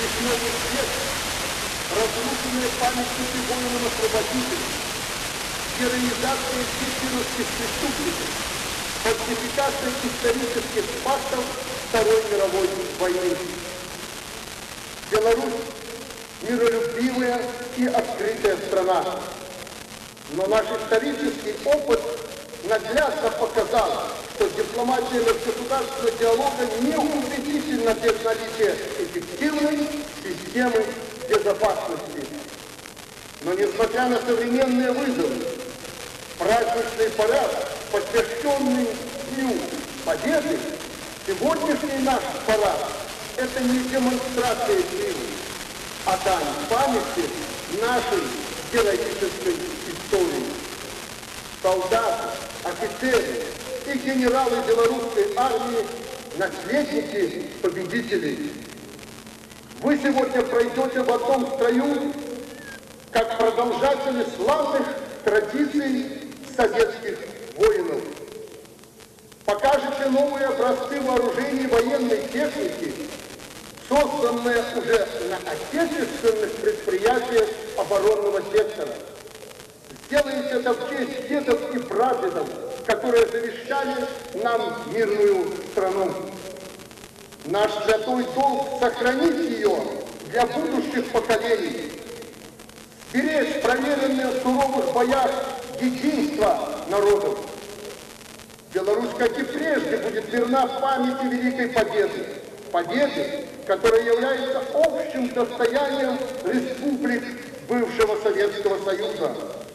Вишневый свет, разрушенные памятники воинам-освободителям, героизация гитлеровских преступников, фальсификация исторических фактов Второй мировой войны. Беларусь – миролюбивая и открытая страна. Но наш исторический опыт наглядно показал, что дипломатия межгосударственного диалога не убедительна без наличия эффективной системы безопасности. Но несмотря на современные вызовы, праздничный парад, посвященный Дню Победы, сегодняшний наш парад – это не демонстрация силы, а дань памяти нашей героической истории. Солдаты, офицеры и генералы белорусской армии – наследники победителей. Вы сегодня пройдете в одном строю, как продолжатели славных традиций советских воинов. Покажете новые образцы вооружений и военной техники, созданные уже на отечественных предприятиях оборонного сектора. Сделаете это в честь дедов и прадедов, которые завещали нам мирную страну. Наш святой долг — сохранить ее для будущих поколений, беречь проверенные в суровых боях единство народов. Беларусь, как и прежде, будет верна памяти Великой Победы. Победы, которая является общим достоянием республик бывшего Советского Союза.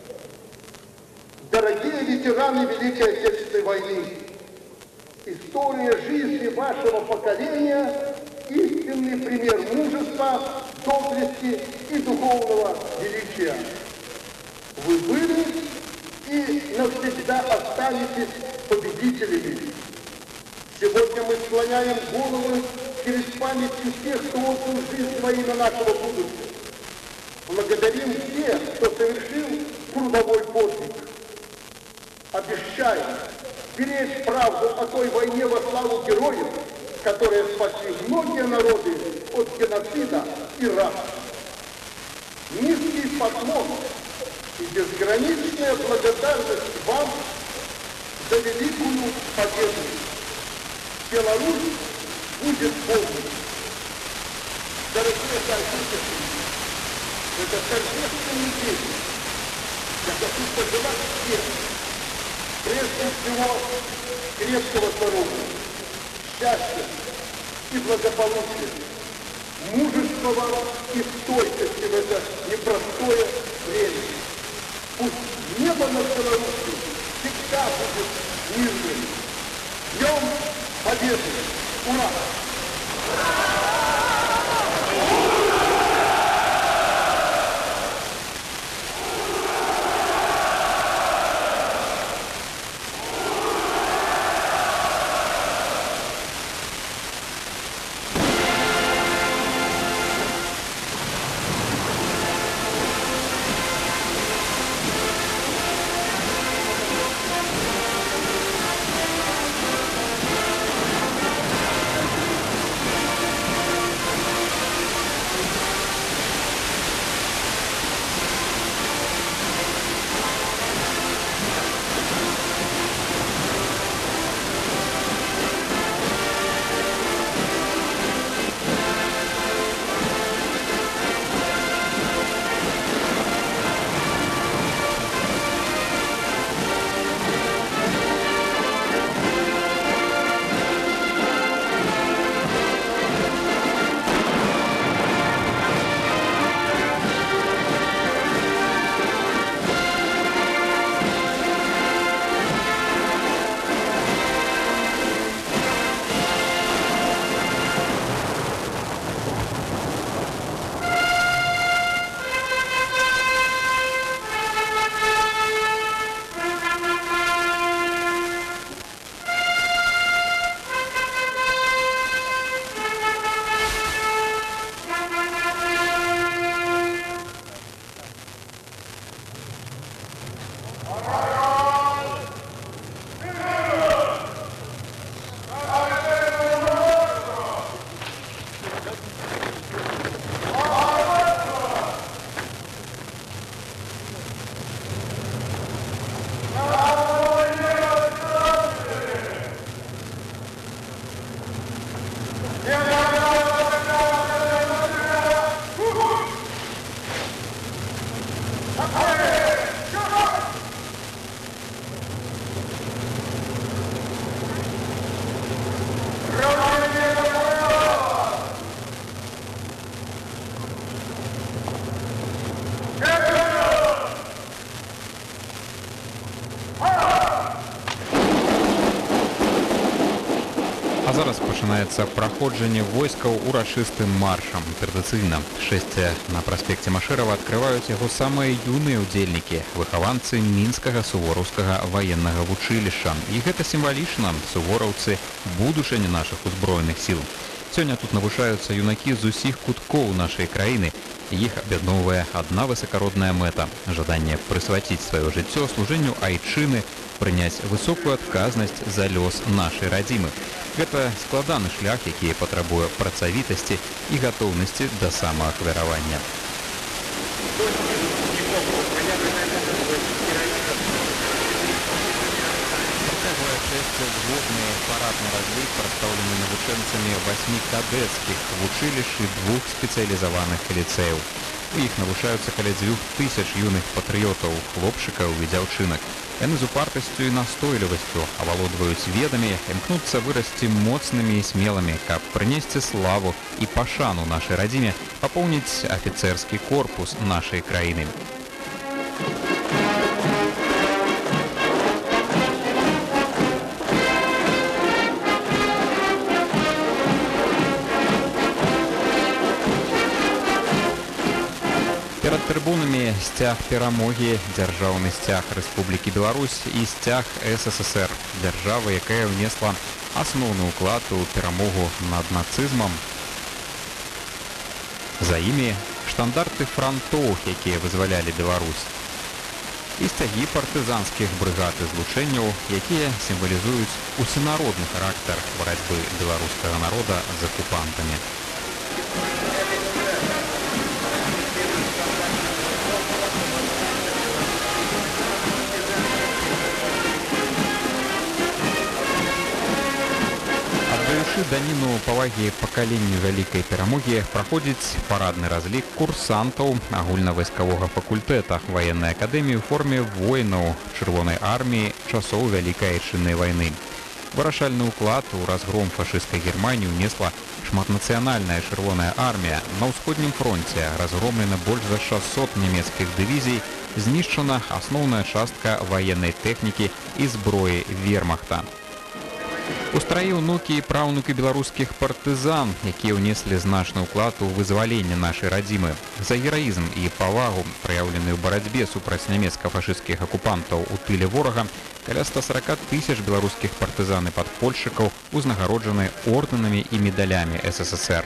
Дорогие ветераны Великой Отечественной войны, история жизни вашего поколения – истинный пример мужества, доблести и духовного величия. Вы были и навсегда останетесь победителями. Сегодня мы склоняем головы перед памятью тех, кто отдал жизнь во имя нашего будущего. Благодарим тех, кто совершил трудовой подвиг. Обещаем беречь правду о той войне во славу героев, которые спасли многие народы от геноцида и рабства. Низкий поклон и безграничная благодарность вам за великую победу. Беларусь будет помнить. Дорогие соотечественники, это торжественный день. Я хочу пожелать всем, прежде всего, крепкого здоровья, счастья и благополучия, мужества и стойкости в это непростое время. Пусть небо над Беларусью всегда будет мирным. Днем Победы! Ура! пачынаецца праходжанне войскаў урачыстым маршам. Традыцыйна шэсце на праспекце Машэрава адкрываюць яго самыя юныя ўдзельнікі, выхаванцы мінскага сувораўскага ваеннага вучылішча. І гэта сімвалічна. Сувораўцы – будучыня нашых узброеных сіл. Сёння тут навучаюцца юнакі з усіх куткоў нашай краіны. Іх аб'ядноўвае адна высакародная мэта – жаданне прысвяціць сваё жыццё служэнню айчыны, прыняць высокую адказнасць за лёс нашай радзімы. Гэта складаны шлях, які патрабуе працавітасці і гатоўнасці да самаахвяравання. Працягвае шэсце зводны парадны разлік, прадстаўлены навучэнцамі 8 кадэцкіх вучылішч і 2 спецыялізаваных ліцэяў. У іх навучаюцца каля 2000 юных патрыётаў, хлопчыкаў і дзяўчынак. Яны з упартасцю і настойлівасцю авалодваюць ведамі, імкнуцца вырасці моцнымі і смелымі, каб прынесці славу і пашану нашай радзіме, папоўніць афіцэрскі корпус нашай краіны. Перад трыбунамі сцяг перамогі, дзяржаўны сцяг Рэспублікі Беларусь і сцяг СССР, дзяржавы, якая ўнесла асноўны ўклад у перамогу над нацызмам. За імі штандарты франтоў, якія вызвалялі Беларусь. І сцягі партызанскіх брыгад і злучэнняў, якія сімвалізуюць усенародны характар барацьбы беларускага народа з акупантамі. Даніну павагі пакаленню вялікай перамогі праходзіць парадны разлік курсантаў агульнавайсковага факультэта ваеннай акадэміі ў форме воінаў Чырвонай арміі часоў Вялікай Айчыннай вайны. Вырашальны ўклад у разгром фашысцкай Германіі ўнесла шматнацыянальная Чырвоная армія. На ўсходнім фронце разгромлена больш за 600 нямецкіх дывізій, знішчана асноўная частка ваеннай тэхнікі і зброі вермахта. У страі ўнукі і праўнукі беларускіх партызан, якія ўнеслі значны ўклад у вызваленне нашай радзімы. За гераізм і павагу, праяўлены ў барацьбе супраць нямецка-фашысцкіх акупантаў у тыле ворага, каля 140 000 беларускіх партызан і падпольшчыкаў узнагароджаны ордэнамі і медалямі СССР.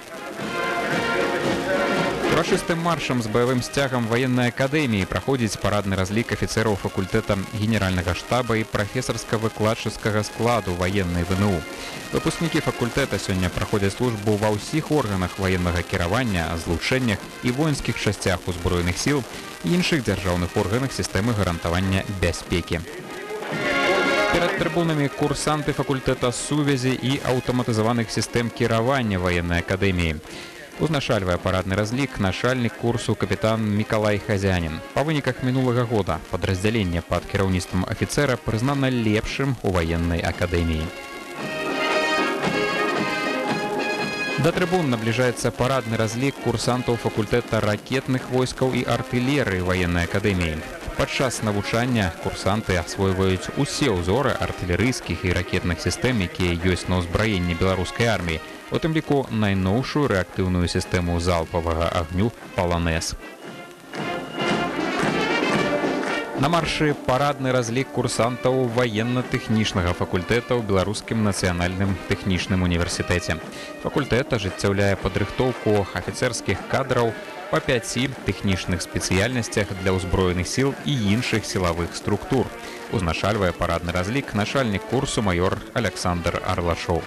Урачыстым маршам з баявым сцягам ваеннай акадэміі праходзіць парадны разлік афіцэраў факультэта генеральнага штаба і прафесарска-выкладчыцкага складу ваеннай ВНУ. Выпускнікі факультэта сёння праходзяць службу ва ўсіх органах ваеннага кіравання, злучэннях і воінскіх часцях узброеных сіл і іншых дзяржаўных органах сістэмы гарантавання бяспекі. Перад трыбунамі курсанты факультэта сувязі і аўтаматызаваных сістэм кіравання ваеннай акадэміі. Узначальвае парадны разлік начальнік курсу капітан Мікалай Хазянін. Па выніках мінулага года падраздзяленне пад кіраўніцтвам афіцэра прызнана лепшым у ваеннай акадэміі. Да трыбун набліжаецца парадны разлік курсантаў факультэта ракетных войскаў і артылерыі ваеннай акадэміі. Падчас навучання курсанты асвойваюць усе ўзоры артылерыйскіх і ракетных сістэм, якія ёсць на ўзбраенні беларускай арміі, у тым ліку найноўшую рэактыўную сістэму залпавага агню «Паланез». На маршы парадны разлік курсантаў ваенна-тэхнічнага факультэта ў Беларускім нацыянальным тэхнічным універсітэце. Факультэт ажыццяўляе падрыхтоўку афіцэрскіх кадраў па 5 тэхнічных спецыяльнасцях для ўзброеных сіл і іншых сілавых структур. Узначальвае парадны разлік начальнік курсу майор Александр Арлашоў.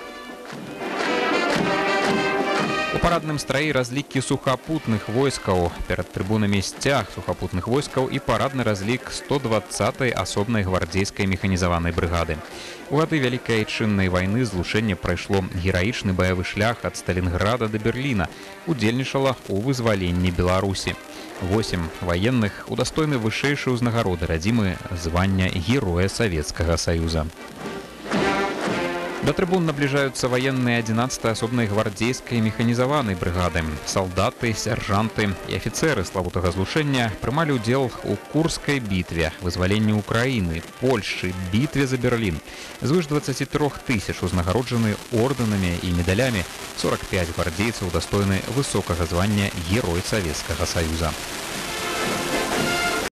У парадным страі разлікі сухапутных войскаў, перад трыбунамі сцяг сухапутных войскаў і парадны разлік 120-й асобнай гвардзейскай механізаванай брыгады. У гады Вялікай Айчыннай вайны злучэнне прайшло гераічны баявы шлях ад Сталінграда да Берліна, удзельнічала ў вызваленні Беларусі. 8 ваенных удастойны вышэйшай узнагароды радзімы звання Героя Савецкага Саюза. До трибун наближаются военные 11-й особной гвардейской механизованной бригады. Солдаты, сержанты и офицеры Славутага Злушэння принимали удел у Курской битве, вызволении Украины, Польши, битве за Берлин. Звыш 23 тысяч узнагароджены орденами и медалями, 45 гвардейцев удостоены высокого звания Герой Советского Союза.